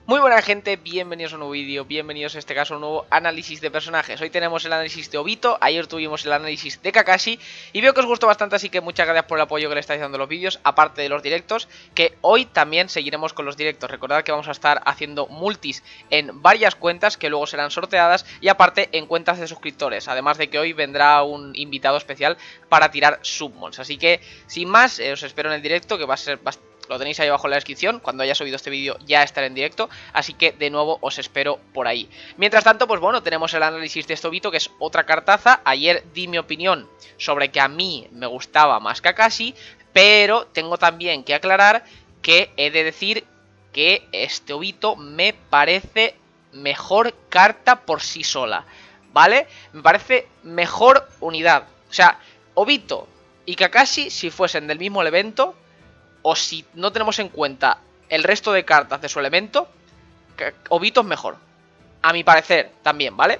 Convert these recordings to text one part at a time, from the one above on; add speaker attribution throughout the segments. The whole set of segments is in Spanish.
Speaker 1: Muy buena gente, bienvenidos a un nuevo vídeo, bienvenidos en este caso a un nuevo análisis de personajes. Hoy tenemos el análisis de Obito, ayer tuvimos el análisis de Kakashi y veo que os gustó bastante, así que muchas gracias por el apoyo que le estáis dando a los vídeos, aparte de los directos, que hoy también seguiremos con los directos. Recordad que vamos a estar haciendo multis en varias cuentas que luego serán sorteadas y aparte en cuentas de suscriptores, además de que hoy vendrá un invitado especial para tirar submons. Así que sin más, os espero en el directo, que va a ser bastante... Lo tenéis ahí abajo en la descripción, cuando haya subido este vídeo ya estaré en directo, así que de nuevo os espero por ahí. Mientras tanto, pues bueno, tenemos el análisis de este Obito, que es otra cartaza. Ayer di mi opinión sobre que a mí me gustaba más Kakashi, pero tengo también que aclarar que he de decir que este Obito me parece mejor carta por sí sola, ¿vale? Me parece mejor unidad. O sea, Obito y Kakashi, si fuesen del mismo evento, o si no tenemos en cuenta el resto de cartas de su elemento, Obito es mejor. A mi parecer también, ¿vale?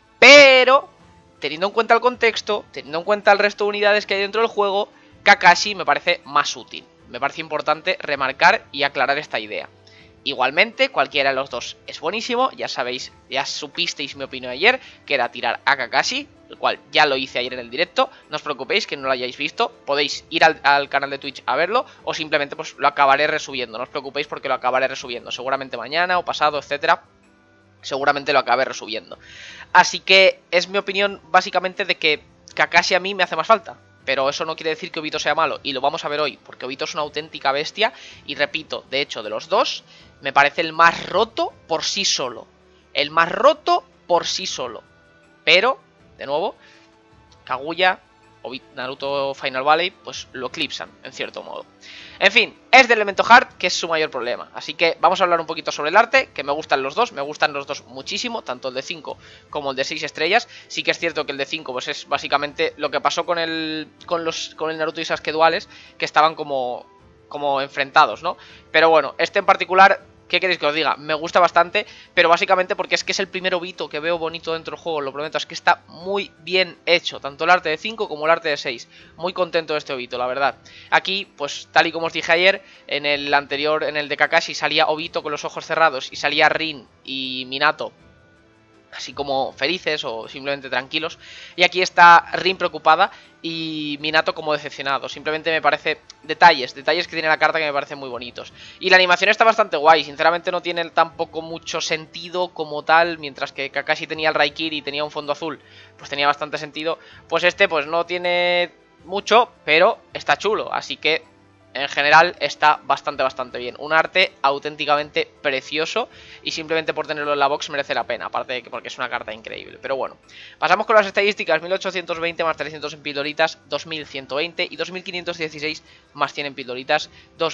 Speaker 1: Pero, teniendo en cuenta el contexto, teniendo en cuenta el resto de unidades que hay dentro del juego, Kakashi me parece más útil. Me parece importante remarcar y aclarar esta idea. Igualmente, cualquiera de los dos es buenísimo. Ya sabéis, ya supisteis mi opinión ayer, que era tirar a Kakashi, el cual ya lo hice ayer en el directo. No os preocupéis que no lo hayáis visto, podéis ir al canal de Twitch a verlo, o simplemente pues lo acabaré resubiendo. No os preocupéis porque lo acabaré resubiendo, seguramente mañana o pasado, etcétera. Seguramente lo acabe resubiendo. Así que es mi opinión básicamente de que Kakashi a mí me hace más falta. Pero eso no quiere decir que Obito sea malo, y lo vamos a ver hoy, porque Obito es una auténtica bestia. Y repito, de hecho, de los dos, me parece el más roto por sí solo. El más roto por sí solo. Pero, de nuevo, Kaguya o Naruto Final Valley, pues lo eclipsan, en cierto modo. En fin, es del elemento Hard, que es su mayor problema. Así que vamos a hablar un poquito sobre el arte, que me gustan los dos muchísimo, tanto el de 5 como el de 6 estrellas. Sí que es cierto que el de 5 pues es básicamente lo que pasó con el Naruto y Sasuke duales, que estaban como enfrentados, ¿no? Pero bueno, este en particular... ¿Qué queréis que os diga? Me gusta bastante, pero básicamente porque es que es el primer Obito que veo bonito dentro del juego, lo prometo. Es que está muy bien hecho, tanto el arte de 5 como el arte de 6. Muy contento de este Obito, la verdad. Aquí, pues tal y como os dije ayer, en el anterior, en el de Kakashi, salía Obito con los ojos cerrados y salía Rin y Minato así como felices o simplemente tranquilos. Y aquí está Rin preocupada y Minato como decepcionado. Simplemente me parece detalles que tiene la carta que me parecen muy bonitos. Y la animación está bastante guay. Sinceramente no tiene tampoco mucho sentido como tal. Mientras que Kakashi tenía el Raikiri y tenía un fondo azul, pues tenía bastante sentido. Pues este pues no tiene mucho, pero está chulo. Así que... en general está bastante bien. Un arte auténticamente precioso y simplemente por tenerlo en la box merece la pena. Aparte de que porque es una carta increíble. Pero bueno, pasamos con las estadísticas. 1820 más 300 en pildoritas, 2120 y 2516 más 100 en pildoritas,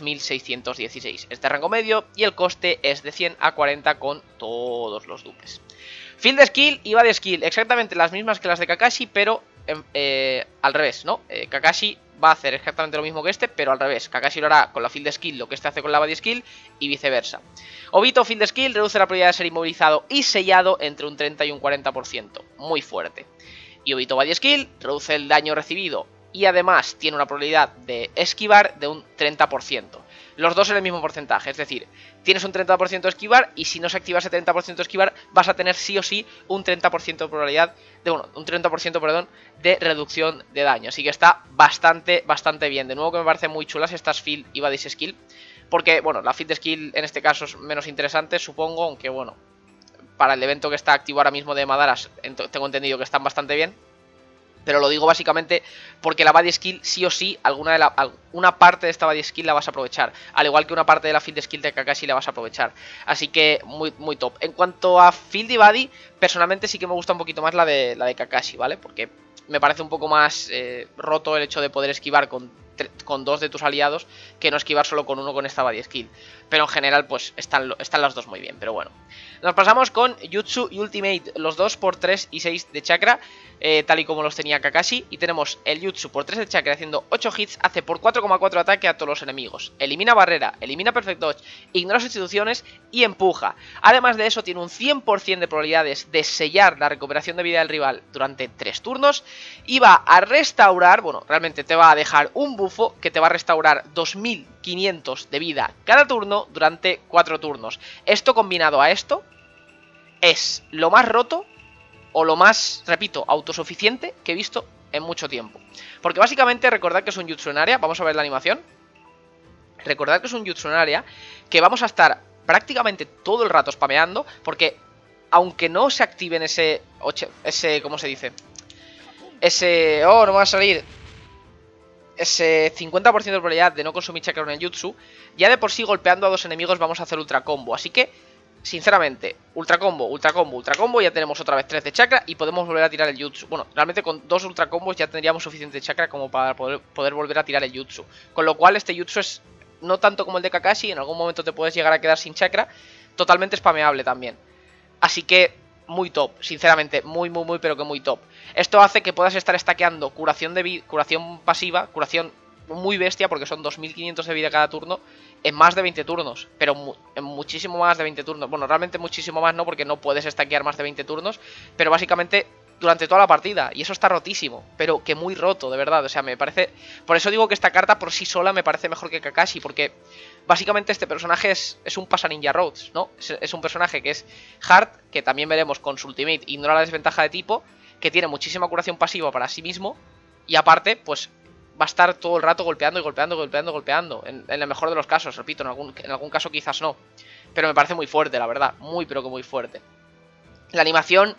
Speaker 1: 2616. Este rango medio y el coste es de 100 a 40 con todos los dupes. Field Skill y Body Skill, exactamente las mismas que las de Kakashi, pero al revés, ¿no? Kakashi va a hacer exactamente lo mismo que este, pero al revés. Kakashi lo hará con la Field Skill lo que este hace con la Body Skill y viceversa. Obito Field Skill reduce la probabilidad de ser inmovilizado y sellado entre un 30 y un 40%. Muy fuerte. Y Obito Body Skill reduce el daño recibido y además tiene una probabilidad de esquivar de un 30%. Los dos en el mismo porcentaje, es decir, tienes un 30% de esquivar y si no se activa ese 30% de esquivar vas a tener sí o sí un 30% de probabilidad de, bueno, un 30%, perdón, de reducción de daño. Así que está bastante bien. De nuevo que me parecen muy chulas estas Field y Body Skill, porque, bueno, la Field Skill en este caso es menos interesante, supongo, aunque, bueno, para el evento que está activo ahora mismo de Madaras, tengo entendido que están bastante bien. Pero lo digo básicamente porque la Body Skill sí o sí, una parte de esta Body Skill la vas a aprovechar. Al igual que una parte de la Field Skill de Kakashi la vas a aprovechar. Así que muy top. En cuanto a Field y Body, personalmente sí que me gusta un poquito más la de Kakashi, ¿vale? Porque me parece un poco más roto el hecho de poder esquivar con dos de tus aliados que no esquivar solo con uno con esta Body Skill. Pero en general pues están las dos muy bien, pero bueno. Nos pasamos con Jutsu y Ultimate, los dos por 3 y 6 de chakra, tal y como los tenía Kakashi. Y tenemos el Jutsu por 3 de chakra haciendo 8 hits, hace por 4,4 de ataque a todos los enemigos. Elimina barrera, elimina perfect dodge, ignora sustituciones y empuja. Además de eso tiene un 100% de probabilidades de sellar la recuperación de vida del rival durante 3 turnos. Y va a restaurar, bueno, realmente te va a dejar un bufo que te va a restaurar 2500 de vida cada turno turno durante 4 turnos. Esto combinado a esto es lo más roto o lo más, repito, autosuficiente que he visto en mucho tiempo. Porque básicamente recordad que es un jutsu en área. Vamos a ver la animación. Recordad que es un jutsu en área que vamos a estar prácticamente todo el rato spameando, porque aunque no se activen ese ¿cómo se dice? No me va a salir. Ese 50% de probabilidad de no consumir chakra en el jutsu, ya de por sí golpeando a 2 enemigos vamos a hacer ultra combo. Así que, sinceramente, ultra combo, ultra combo, ultra combo, ya tenemos otra vez 3 de chakra y podemos volver a tirar el jutsu. Bueno, realmente con 2 ultra combos ya tendríamos suficiente chakra como para poder volver a tirar el jutsu. Con lo cual este jutsu es no tanto como el de Kakashi, en algún momento te puedes llegar a quedar sin chakra, totalmente spameable también. Así que muy top, sinceramente, muy pero que muy top. Esto hace que puedas estar stackeando curación pasiva, curación muy bestia, porque son 2500 de vida cada turno, en más de 20 turnos, pero en muchísimo más de 20 turnos. Bueno, realmente muchísimo más no, porque no puedes stackear más de 20 turnos, pero básicamente durante toda la partida, y eso está rotísimo, pero que muy roto, de verdad. O sea, me parece... Por eso digo que esta carta por sí sola me parece mejor que Kakashi, porque básicamente este personaje es un Pasa Ninja Roads, ¿no? Es un personaje que es hard, que también veremos con su ultimate ignora la desventaja de tipo, que tiene muchísima curación pasiva para sí mismo, y aparte, pues va a estar todo el rato golpeando y golpeando. En el mejor de los casos, repito, en algún caso quizás no. Pero me parece muy fuerte, la verdad, pero que muy fuerte. La animación...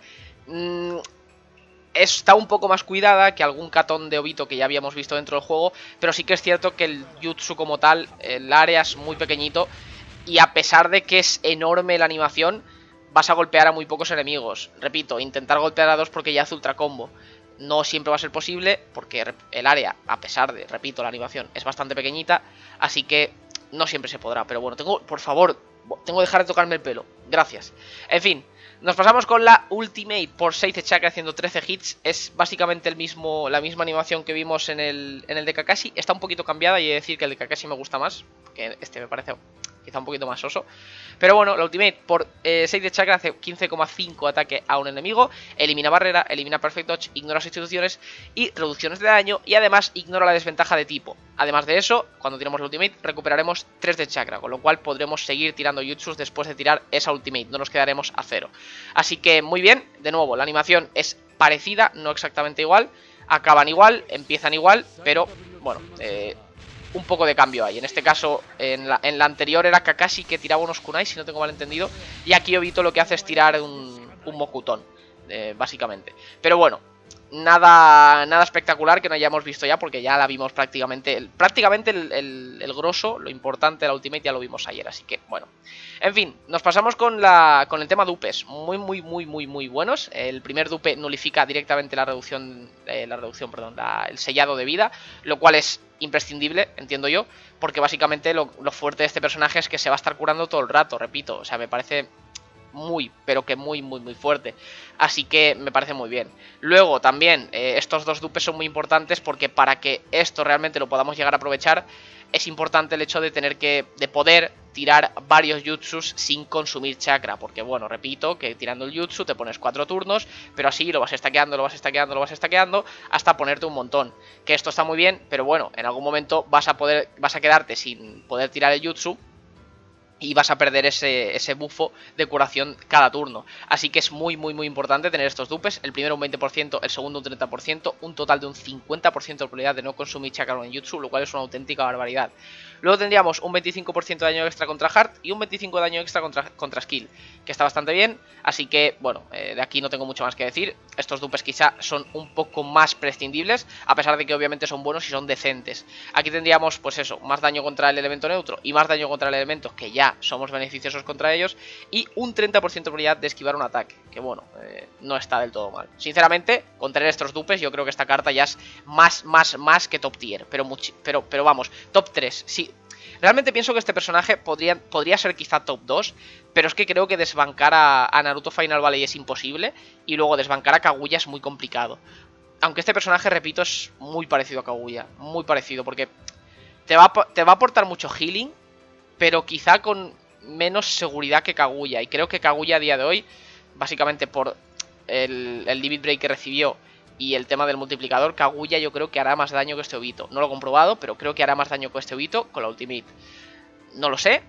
Speaker 1: está un poco más cuidada que algún Katon de Obito que ya habíamos visto dentro del juego, pero sí que es cierto que el jutsu como tal, el área es muy pequeñito, y a pesar de que es enorme la animación, vas a golpear a muy pocos enemigos. Repito, intentar golpear a 2 porque ya hace ultra combo. No siempre va a ser posible, porque el área, a pesar de, repito, la animación es bastante pequeñita, así que no siempre se podrá. Pero bueno, por favor, tengo que dejar de tocarme el pelo. Gracias. En fin. Nos pasamos con la Ultimate por 6 de chakra haciendo 13 hits. Es básicamente la misma animación que vimos en el de Kakashi. Está un poquito cambiada y he de decir que el de Kakashi me gusta más, porque este me parece quizá un poquito más soso. Pero bueno, la Ultimate por 6 de chakra hace 15,5 ataque a un enemigo. Elimina barrera, elimina perfect dodge, ignora sustituciones y reducciones de daño. Y además ignora la desventaja de tipo. Además de eso, cuando tiramos la Ultimate recuperaremos 3 de chakra, con lo cual podremos seguir tirando jutsus después de tirar esa Ultimate. No nos quedaremos a 0. Así que muy bien, de nuevo, la animación es parecida, no exactamente igual. Acaban igual, empiezan igual, pero bueno, un poco de cambio hay. En este caso, en la anterior era Kakashi que tiraba unos kunai, si no tengo mal entendido. Y aquí Obito lo que hace es tirar un Mokuton, básicamente. Pero bueno, nada espectacular que no hayamos visto ya, porque ya la vimos prácticamente. El grosso, lo importante de la Ultimate ya lo vimos ayer, así que bueno. En fin, nos pasamos con el tema dupes. Muy buenos. El primer dupe nulifica directamente el sellado de vida, lo cual es imprescindible, entiendo yo, porque básicamente lo fuerte de este personaje es que se va a estar curando todo el rato, repito. O sea, me parece pero que muy fuerte. Así que me parece muy bien. Luego también estos dos dupes son muy importantes, porque para que esto realmente lo podamos llegar a aprovechar es importante el hecho de de poder tirar varios jutsus sin consumir chakra, porque bueno, repito, que tirando el jutsu te pones 4 turnos, pero así lo vas stackeando hasta ponerte un montón. Que esto está muy bien, pero bueno, en algún momento vas a quedarte sin poder tirar el jutsu y vas a perder ese bufo de curación cada turno. Así que es muy importante tener estos dupes. El primero un 20%, el segundo un 30%, un total de un 50% de probabilidad de no consumir chakra en jutsu, lo cual es una auténtica barbaridad. Luego tendríamos un 25% de daño extra contra Heart y un 25% de daño extra contra Skill, que está bastante bien. Así que, bueno, de aquí no tengo mucho más que decir. Estos dupes quizá son un poco más prescindibles, a pesar de que obviamente son buenos y son decentes. Aquí tendríamos, pues eso, más daño contra el elemento neutro y más daño contra el elemento, que ya somos beneficiosos contra ellos, y un 30% de probabilidad de esquivar un ataque, que bueno, no está del todo mal. Sinceramente, con tener estos dupes, yo creo que esta carta ya es más que top tier, pero vamos, top 3, sí. Realmente pienso que este personaje podría ser quizá top 2, pero es que creo que desbancar a Naruto Final Valley es imposible, y luego desbancar a Kaguya es muy complicado. Aunque este personaje, repito, es muy parecido a Kaguya, muy parecido, porque te va a aportar mucho healing, pero quizá con menos seguridad que Kaguya. Y creo que Kaguya a día de hoy, básicamente por el limit break que recibió y el tema del multiplicador, Kaguya yo creo que hará más daño que este Obito. No lo he comprobado, pero creo que hará más daño que este Obito con la Ultimate. No lo sé,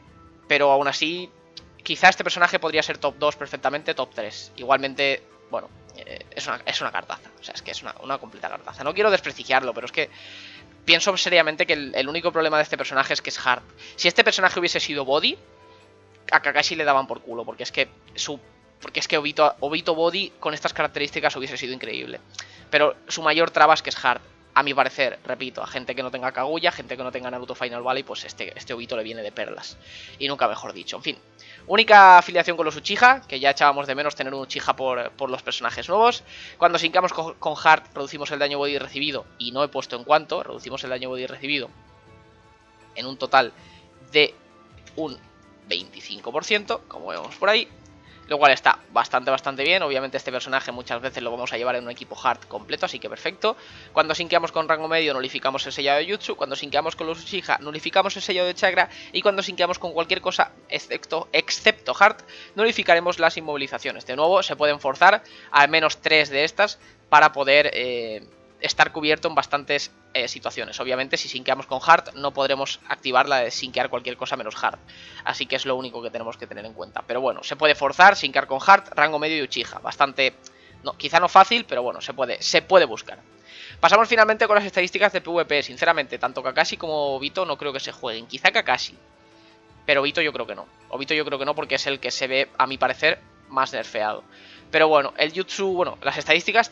Speaker 1: Pero aún así, quizá este personaje podría ser top 2 perfectamente, top 3. Igualmente, bueno, es una cartaza. O sea, es que es una completa cartaza. No quiero desprestigiarlo, pero es que pienso seriamente que el único problema de este personaje es que es hard. Si este personaje hubiese sido body, a Kakashi le daban por culo, porque es que Obito Body con estas características hubiese sido increíble. Pero su mayor traba es que es hard. A mi parecer, repito, a gente que no tenga Kaguya, gente que no tenga Naruto Final Valley, pues este Obito le viene de perlas. Y nunca mejor dicho. En fin, única afiliación con los Uchiha, que ya echábamos de menos tener un Uchiha por los personajes nuevos. Cuando sincamos con Hard, reducimos el daño body recibido, y no he puesto en cuánto, reducimos el daño body recibido en un total de un 25%, como vemos por ahí. Lo cual está bastante bien. Obviamente este personaje muchas veces lo vamos a llevar en un equipo hard completo, así que perfecto. Cuando sinqueamos con rango medio nulificamos el sellado de Jutsu. Cuando sinqueamos con los Uchiha nulificamos el sellado de Chakra. Y cuando sinqueamos con cualquier cosa excepto hard, nulificaremos las inmovilizaciones. De nuevo se pueden forzar al menos 3 de estas para poder estar cubierto en bastantes situaciones. Obviamente si sinqueamos con hard no podremos activar la de sinquear cualquier cosa menos hard, así que es lo único que tenemos que tener en cuenta. Pero bueno, se puede forzar, sinquear con hard, rango medio y Uchiha, bastante, no, quizá no fácil, pero bueno, se puede buscar. Pasamos finalmente con las estadísticas de PvP. Sinceramente, tanto Kakashi como Obito no creo que se jueguen, quizá Kakashi, pero Obito yo creo que no. Obito yo creo que no, porque es el que se ve, a mi parecer, más nerfeado. Pero bueno, el Jutsu, bueno, las estadísticas,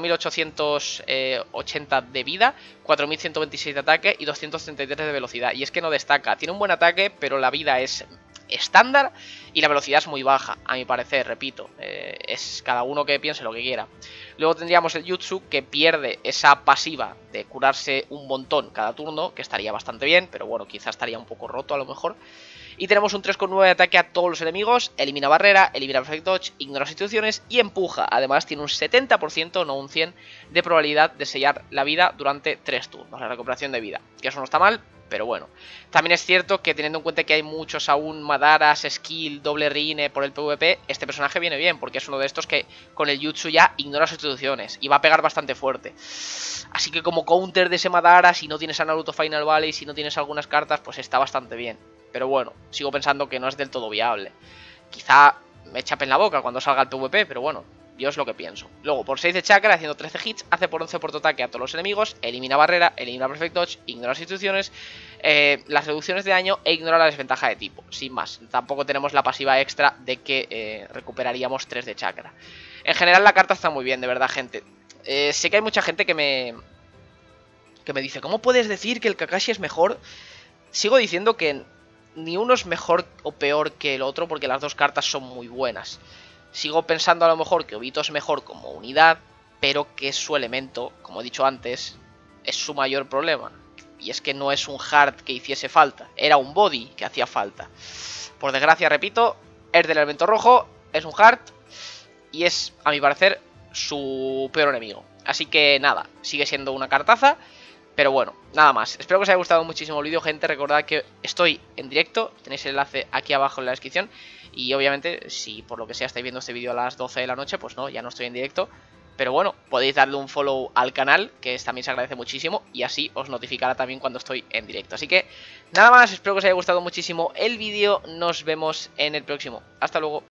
Speaker 1: 34.880 de vida, 4.126 de ataque y 233 de velocidad. Y es que no destaca, tiene un buen ataque, pero la vida es estándar y la velocidad es muy baja, a mi parecer, repito. Es cada uno que piense lo que quiera. Luego tendríamos el Jutsu, que pierde esa pasiva de curarse un montón cada turno, que estaría bastante bien, pero bueno, quizás estaría un poco roto a lo mejor. Y tenemos un 3,9 de ataque a todos los enemigos, elimina barrera, elimina perfect dodge, ignora situaciones y empuja. Además tiene un 70%, no un 100%, de probabilidad de sellar la vida durante 3 turnos, la recuperación de vida. Que eso no está mal, pero bueno. También es cierto que teniendo en cuenta que hay muchos aún Madaras, Skill, doble Rine por el PvP, este personaje viene bien, porque es uno de estos que con el Jutsu ya ignora sustituciones y va a pegar bastante fuerte. Así que como counter de ese Madara, si no tienes a Naruto Final Valley, si no tienes algunas cartas, pues está bastante bien. Pero bueno, sigo pensando que no es del todo viable. Quizá me chape en la boca cuando salga el PvP, pero bueno, yo es lo que pienso. Luego, por 6 de chakra, haciendo 13 hits, hace por 11 por ataque a todos los enemigos, elimina barrera, elimina perfect dodge, ignora las instituciones, las reducciones de daño e ignora la desventaja de tipo. Sin más, tampoco tenemos la pasiva extra de que recuperaríamos 3 de chakra. En general la carta está muy bien, de verdad, gente. Sé que hay mucha gente que me dice, ¿cómo puedes decir que el Kakashi es mejor? Sigo diciendo que ni uno es mejor o peor que el otro, porque las dos cartas son muy buenas. Sigo pensando a lo mejor que Obito es mejor como unidad, pero que su elemento, como he dicho antes, es su mayor problema. Y es que no es un hard que hiciese falta, era un body que hacía falta. Por desgracia, repito, es del elemento rojo, es un hard y es, a mi parecer, su peor enemigo. Así que nada, sigue siendo una cartaza. Pero bueno, nada más. Espero que os haya gustado muchísimo el vídeo, gente. Recordad que estoy en directo. Tenéis el enlace aquí abajo en la descripción. Y obviamente, si por lo que sea estáis viendo este vídeo a las 12 de la noche, pues no, ya no estoy en directo. Pero bueno, podéis darle un follow al canal, que también se agradece muchísimo. Y así os notificará también cuando estoy en directo. Así que nada más, espero que os haya gustado muchísimo el vídeo. Nos vemos en el próximo. Hasta luego.